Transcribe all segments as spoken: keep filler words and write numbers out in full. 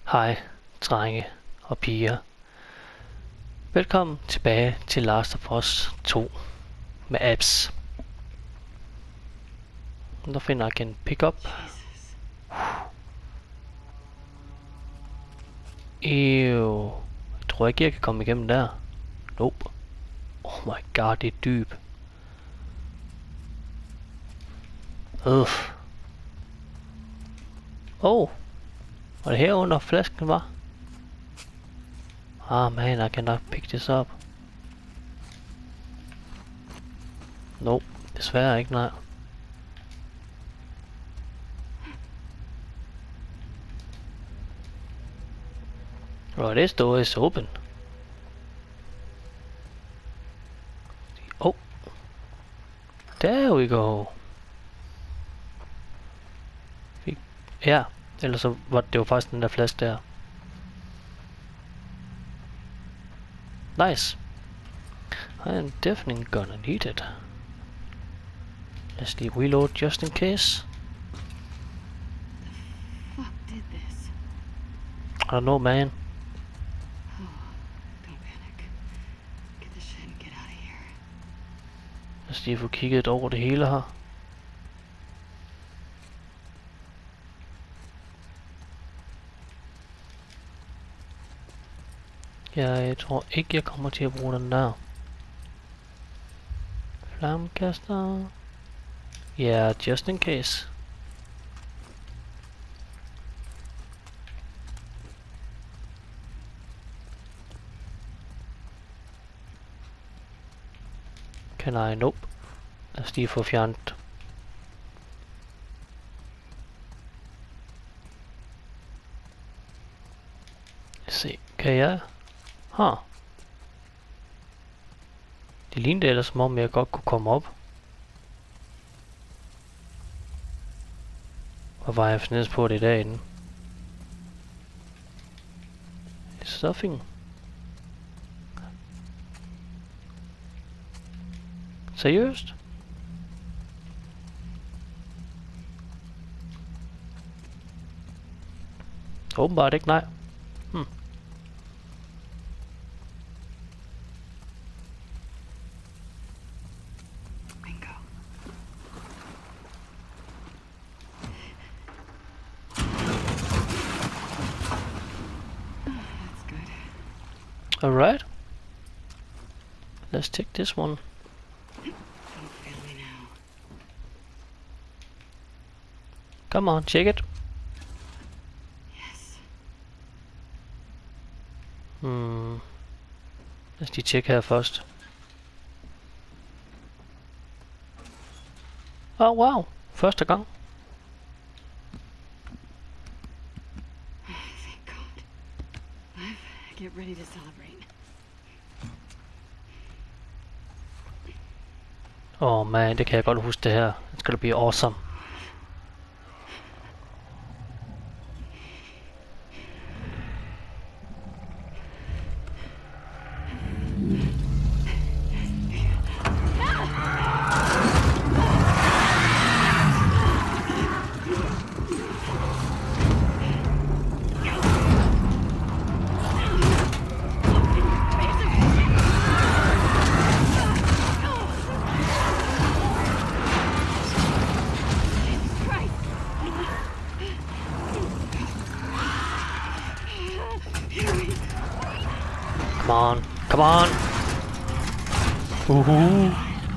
Hej, drenge og piger. Velkommen tilbage til Last of Us to med apps. Der finder jeg en pickup. Ew. Jeg tror ikke, jeg kan komme igennem der. Nope. Oh my god, det er dyb. Uff. Oh. Var det herunder flasken var? Ah man, I cannot pick this up. Nope, desværre ikke, nej. Oh, this door is open. Oh. There we go. Ja, ellers så var det jo faktisk den der flaske der. Nice. I am definitely gonna need it. Let's leave reload just in case. The fuck did this? I don't know, man. Oh, don't panic. Get the shit and get out of here. Lad os lige få kigget over det hele her. Ja, jeg tror ikke, jeg kommer til at bruge den der. Flammekaster. Ja, yeah, just in case. Kan jeg? Nope. Lad os lige få fjernet. Lad os se. Kan jeg? Huh. Det lignede ellers som om jeg godt kunne komme op. Hvor var jeg fornæst på det i dag inden? Stuffing. Seriøst? Åbenbart ikke, nej. Hmm. Bingo. That's good. Alright. Let's take this one. Don't fail me now. Come on, check it. Yes. Hmm. Lad os lige tjekke her først. Oh wow, første gang. Thank God. Live, get ready to celebrate. Åh oh man, det kan jeg godt huske det her. It's gonna be awesome. Come on, come on. Woohoo.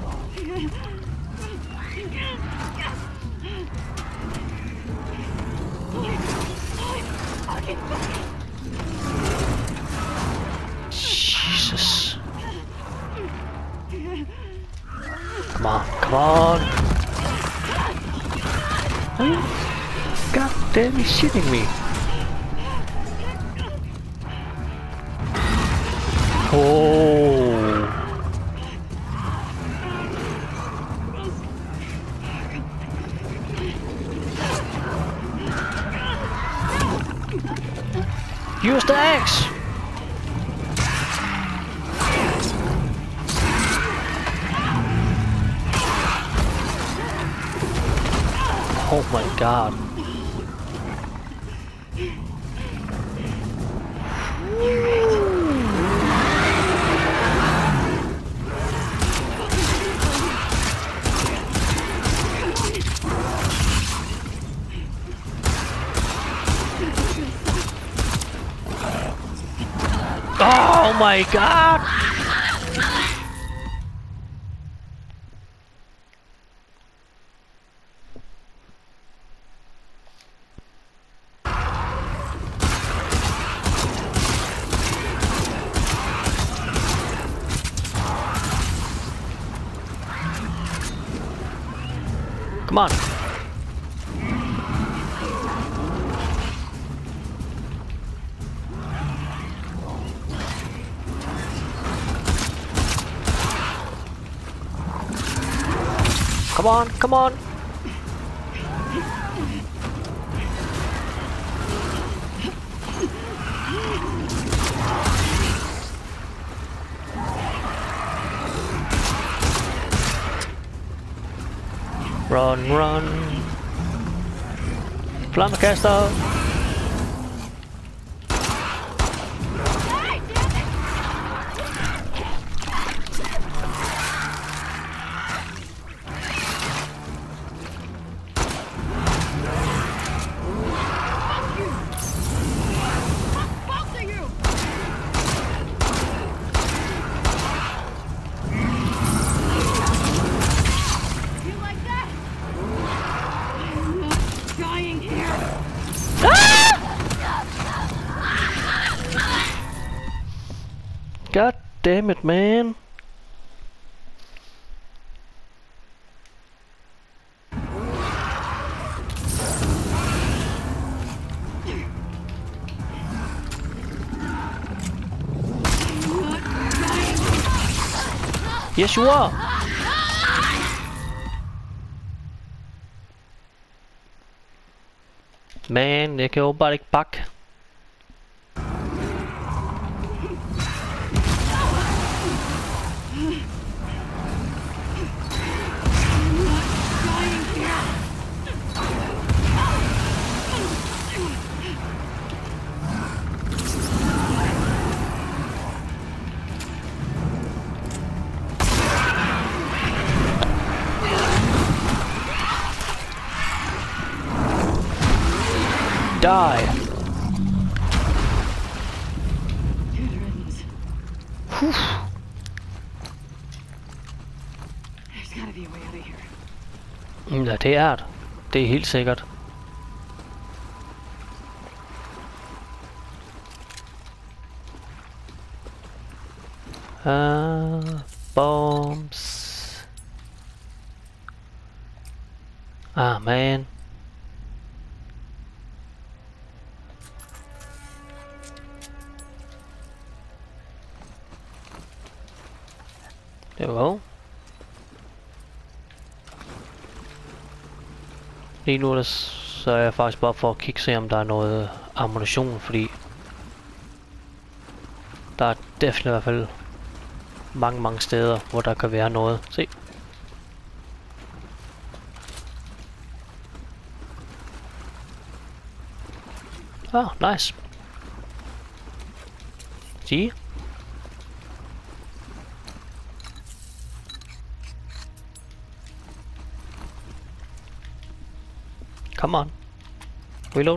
Jesus. Come on, come on. Are you goddamn shitting me? Oh. Use the axe. Oh my god. Oh my god! Come on. Come on, come on. Run, run. Flammekaster. God damn it, man. Yes, you are. Man, jeg kan jo bare ikke bakke. Die. Whew. There's gotta be a way out of here. Ja, det er det. Det er helt sikkert. Uh, bombs. Ah, man. Jo. Lige nu der, så er jeg faktisk bare for at kigge se om der er noget ammunition, fordi der er definitivt i hvert fald mange mange steder hvor der kan være noget. Se. Ah, nice. See? Come on. Reload.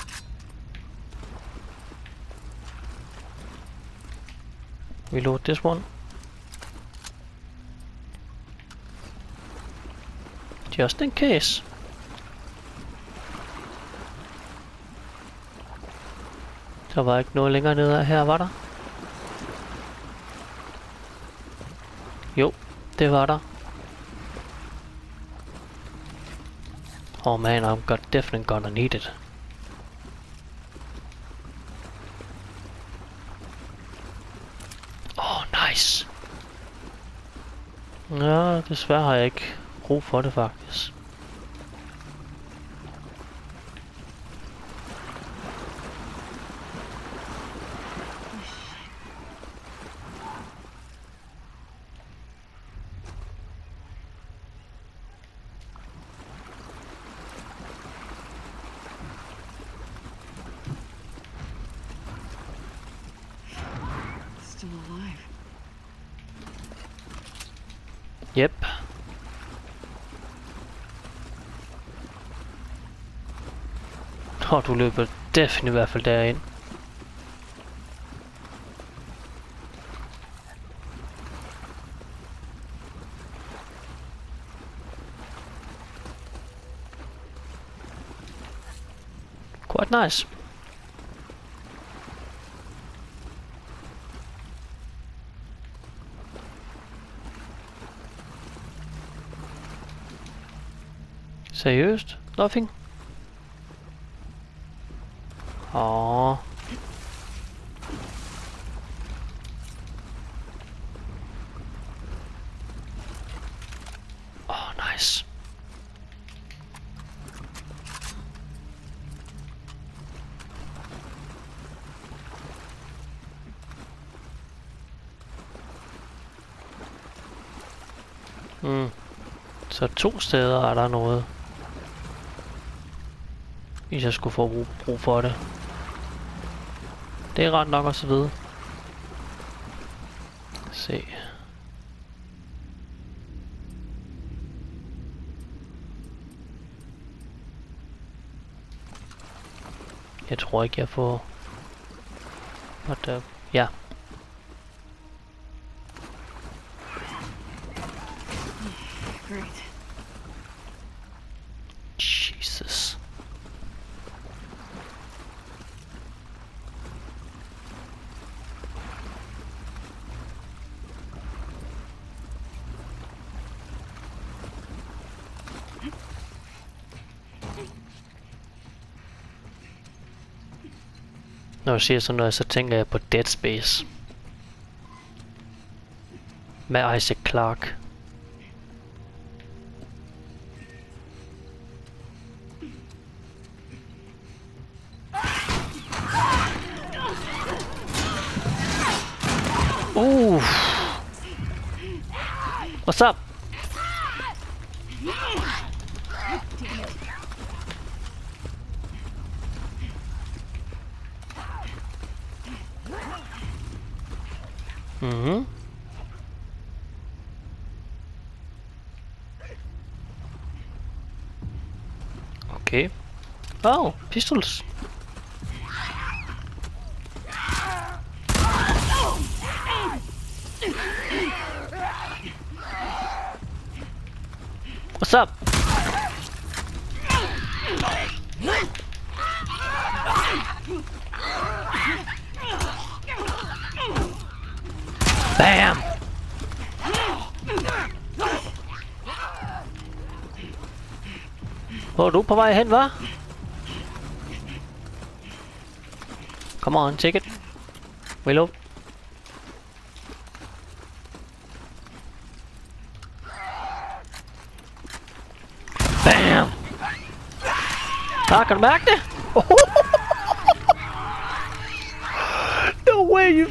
Reload this one. Just in case. Der var ikke noget længere nede her, var der? Jo, det var der. Oh man, I'm got definitely gonna need it. Oh, nice. Ja, desværre har jeg ikke brug for det faktisk. Yep. Og du løber definitivt i hvert fald derind. Quite nice. Seriøst? Nothing? Åh. Åh, nice. Mm. Så to steder er der noget. Hvis jeg skulle få brug, brug for det. Det er ret nok at så vide. Se. Jeg tror ikke jeg får... What the... Ja. Great. Jesus. Når jeg siger sådan noget, så tænker jeg på Dead Space. Med Isaac Clarke. Uh. What's up? Mhm. Okay. Oh, pistols. What's up? Bam! Hvor er du på vej hen, hva'? Come on, take it. Reload. Bam! Ah, kan du mærke det? No way, you...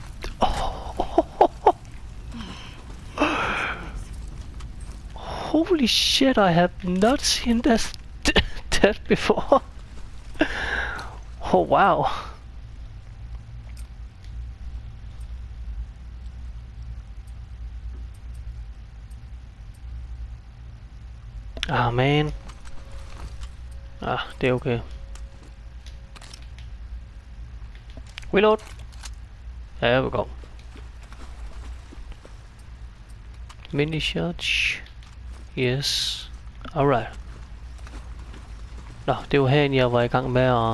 Holy shit, I have not seen that, that before. Oh, wow. Ah, man. Ah, det er okay. Reload. There we go. Mini shots. Yes. Alright. Nå, det var herinde, jeg var i gang med at...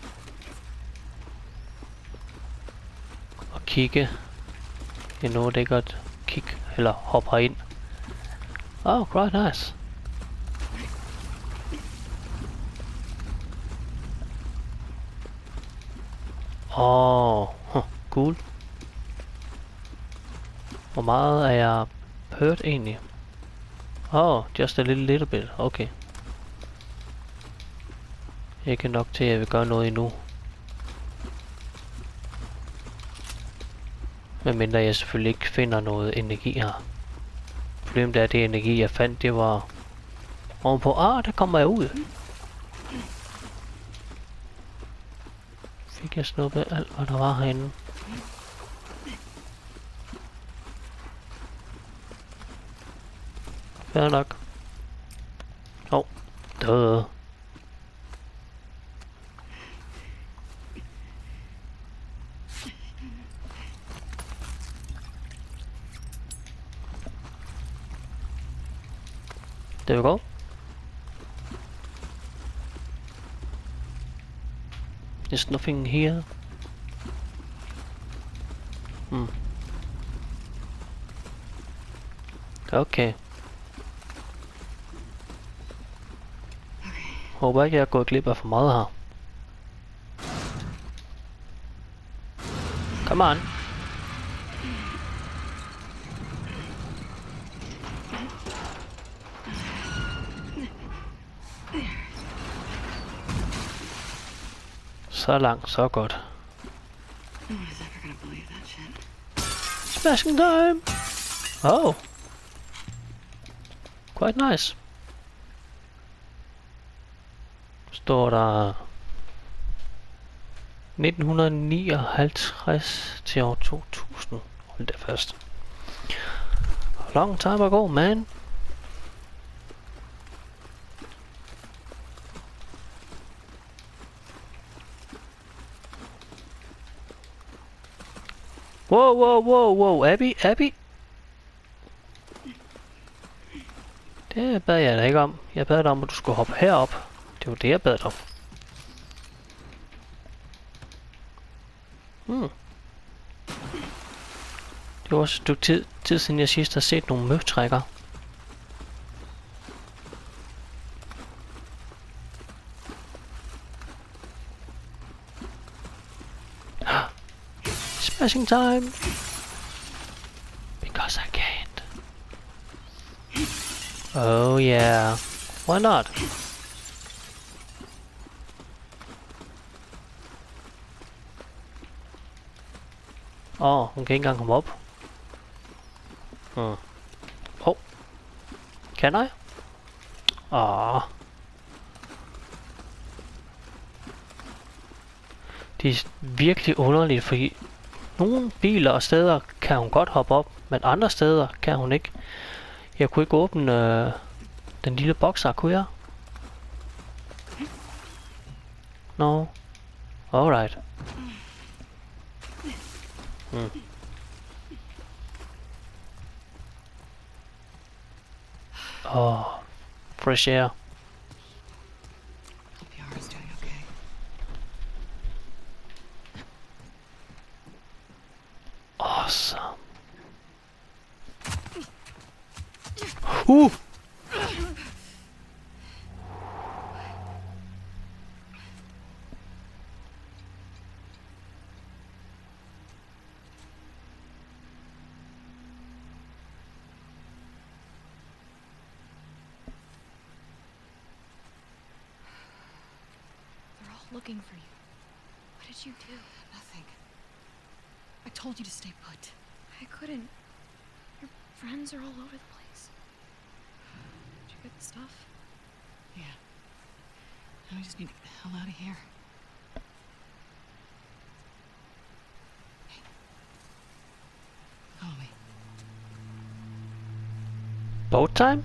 at kigge. Jeg nåede ikke at kigge, eller hoppe herind. Oh, quite nice. Åh, oh, cool. Hvor meget er jeg hørt egentlig? Oh, just a little, little bit. Okay. Ikke nok til, at jeg vil gøre noget endnu. Medmindre jeg selvfølgelig ikke finder noget energi her. Problemet er, at det energi, jeg fandt, det var ovenpå. Ah, der kommer jeg ud. Fik jeg snuppet alt, hvad der var herinde. Fair nok. Åh, oh, døde. There we go. There's nothing here. Hmm. Okay. Håber ikke, jeg er gået glip af for meget her. Come on. Så langt, så godt. Smashing time! Oh! Quite nice. Står der nitten nioghalvtreds til år to tusind. Hold da fast. Long time ago, man. Wow, wow, wow, wow, Abby, Abby. Det bad jeg da ikke om. Jeg bad dig om, at du skulle hoppe herop. Det var det, jeg bad dig om. Hmm. Det var også et stykke tid, tid siden jeg sidst har set nogle møftrækker. Smashing time! Because I can't. Oh yeah. Why not? Åh, oh, hun kan ikke engang komme op. Hmm. Oh. Kan jeg? Åh. Det er virkelig underligt, fordi nogle biler og steder kan hun godt hoppe op, men andre steder kan hun ikke. Jeg kunne ikke åbne øh, den lille boks her, kunne jeg? No. Alright. Hmm. Oh, fresh air. Awesome. Uh! Looking for you. What did you do? Nothing. I told you to stay put. I couldn't. Your friends are all over the place. Did you get the stuff? Yeah. Now we just need to get the hell out of here. Hey. Follow me. Boat time?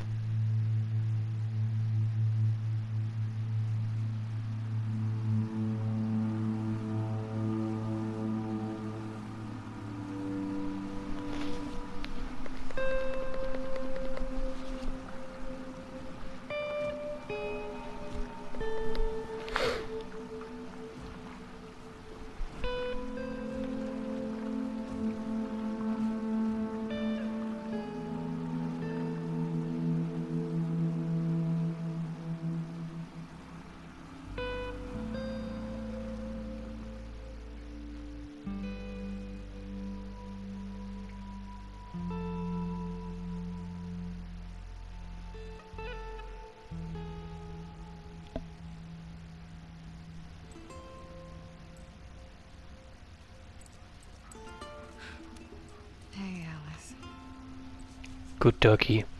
Good doggy. You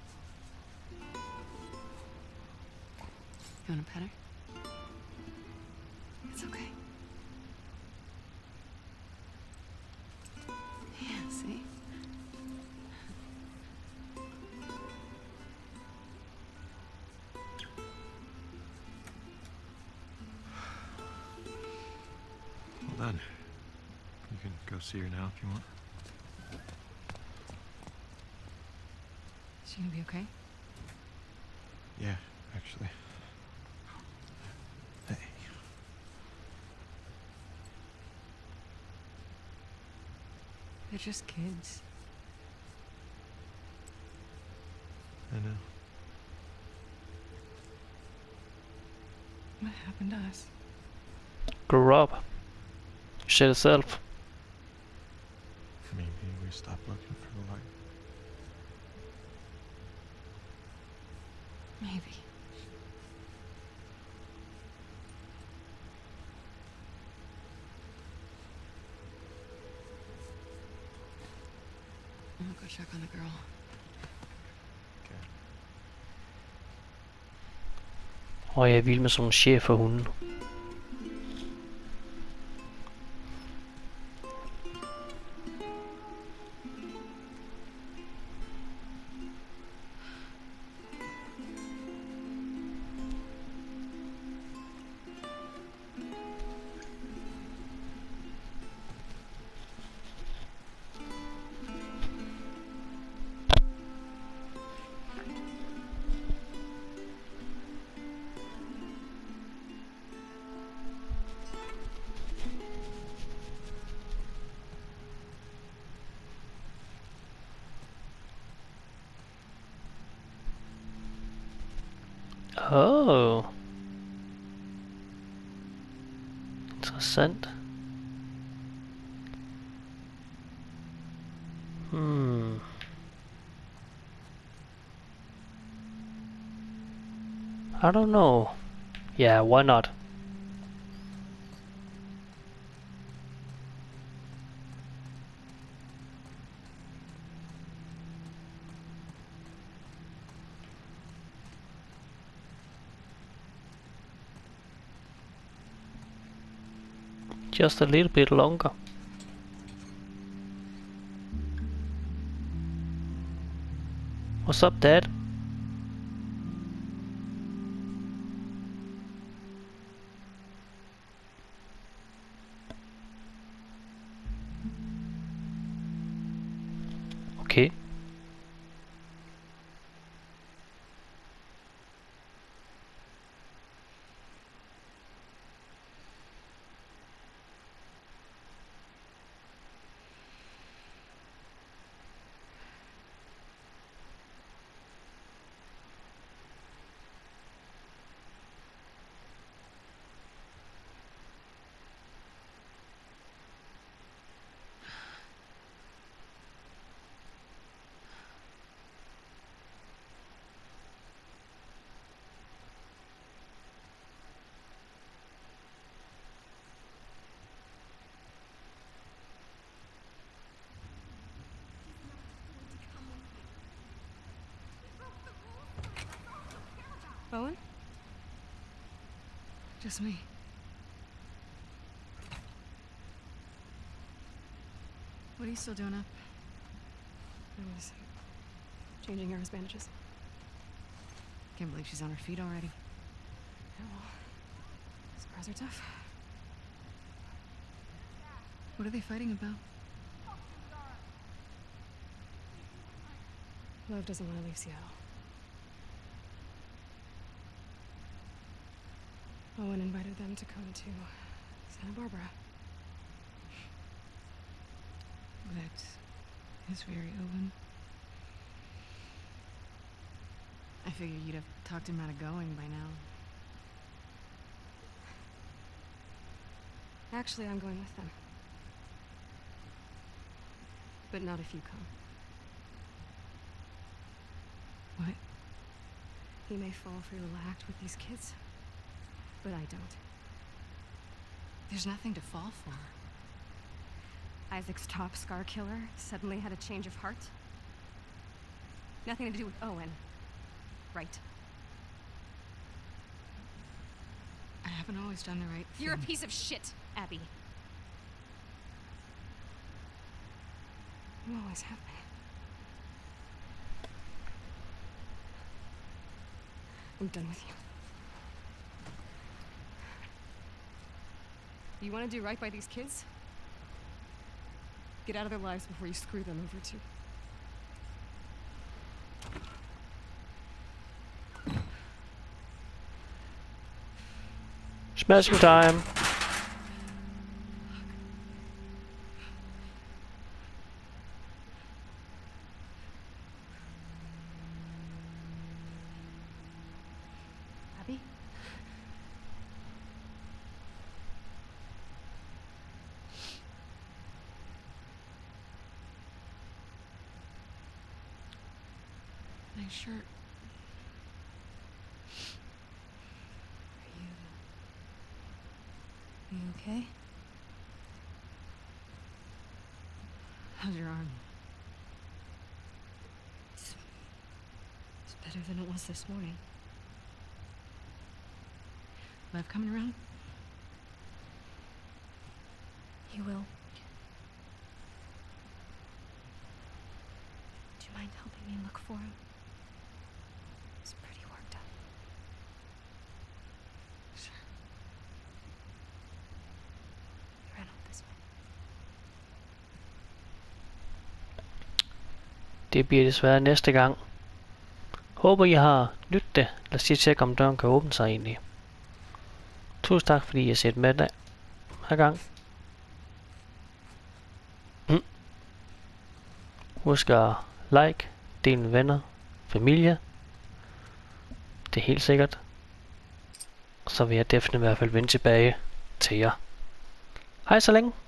wanna pet her? It's okay. Yeah, see? done. You can go see her now if you want. Is she gonna be okay? Yeah, actually. Hey. They're just kids. I know. What happened to us? Grow up. Shit itself. Maybe we stopped looking for the light. Maybe. I'll go check on the girl. Okay. Og jeg er vild med sådan nogle cheferhunde. Oh. Interessant. Hmm. I don't know. Yeah, why not? Just a little bit longer. What's up, Dad? Okay. Owen? Just me. What are you still doing up? I was changing Era's bandages. Can't believe she's on her feet already. Yeah, well, scars are tough. What are they fighting about? Love doesn't want to leave Seattle. Owen invited them to come to Santa Barbara. That is very Owen. I figured you'd have talked him out of going by now. Actually, I'm going with them. But not if you come. What? He may fall for your little act with these kids, but I don't. There's nothing to fall for. Isaac's top scar killer suddenly had a change of heart. Nothing to do with Owen, right? I haven't always done the right thing. You're a piece of shit, Abby. You always have been. I'm done with you. You want to do right by these kids? Get out of their lives before you screw them over too. Smashing time. Abby? Nice shirt. Are you... Are you okay? How's your arm? It's, it's better than it was this morning. Lev coming around? He will. Do you mind helping me look for him? He's pretty worked up. Sure. He ran out this way. Det bliver desværre næste gang. Håber I har nydt det. Lad os lige tjekke om døren kan åbne sig egentlig. Tusind tak fordi I har set med hver gang. Mm. Husk at like, del med venner, familie. Det er helt sikkert. Så vil jeg definitivt i hvert fald vende tilbage til jer. Hej så længe.